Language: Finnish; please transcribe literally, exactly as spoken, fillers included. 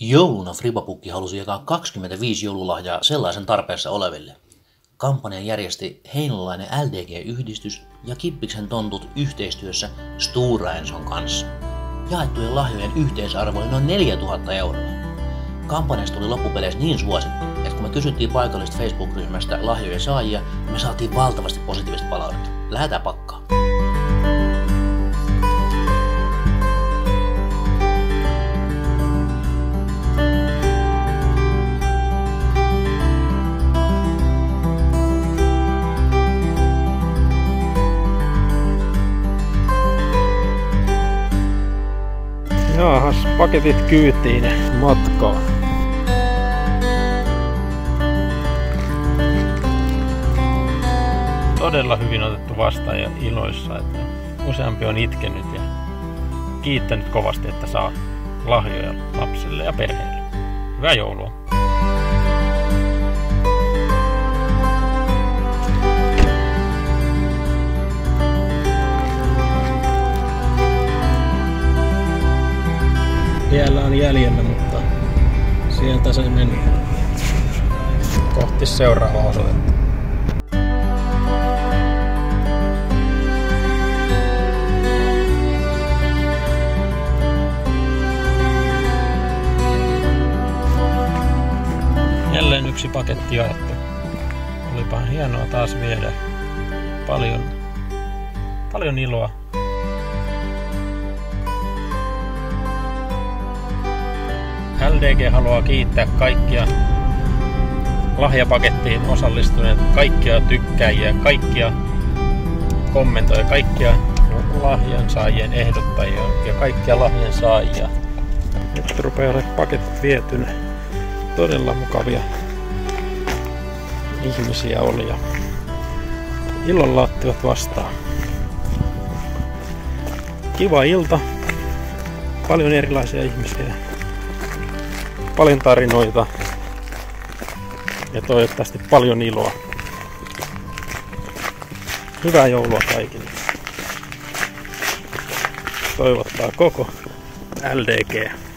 Jouluna Fribapukki halusi jakaa kaksikymmentäviisi joululahjaa sellaisen tarpeessa oleville. Kampanjan järjesti heinolainen L D G-yhdistys ja Kippiksen tontut yhteistyössä Stora Enson kanssa. Jaettujen lahjojen yhteisarvo oli noin neljätuhatta euroa. Kampanjasta tuli loppupeleissä niin suosittu, että kun me kysyttiin paikallisesta Facebook-ryhmästä lahjojen saajia, me saatiin valtavasti positiivista palautetta. Lähdetään pakkaan. Jaahas, paketit kyytiin matkaan. Todella hyvin otettu vastaan ja iloissa, että useampi on itkenyt ja kiittänyt kovasti, että saa lahjoja lapsille ja perheelle. Hyvää joulua! Vielä on jäljellä, mutta sieltä se meni kohti seuraavaa osoitetta. Jälleen yksi paketti jaettu. Olipa hienoa taas viedä. Paljon, paljon iloa. L D G haluaa kiittää kaikkia lahjapakettiin osallistuneita, kaikkia tykkäjiä, kaikkia kommentoijia, kaikkia lahjansaajien ehdottajia ja kaikkia lahjansaajia. Nyt rupeaa olemaan paketit vietynä. Todella mukavia ihmisiä oli ja ilolla ottivat vastaan. Kiva ilta, paljon erilaisia ihmisiä. Paljon tarinoita ja toivottavasti paljon iloa. Hyvää joulua kaikille. Toivottaa koko L D G.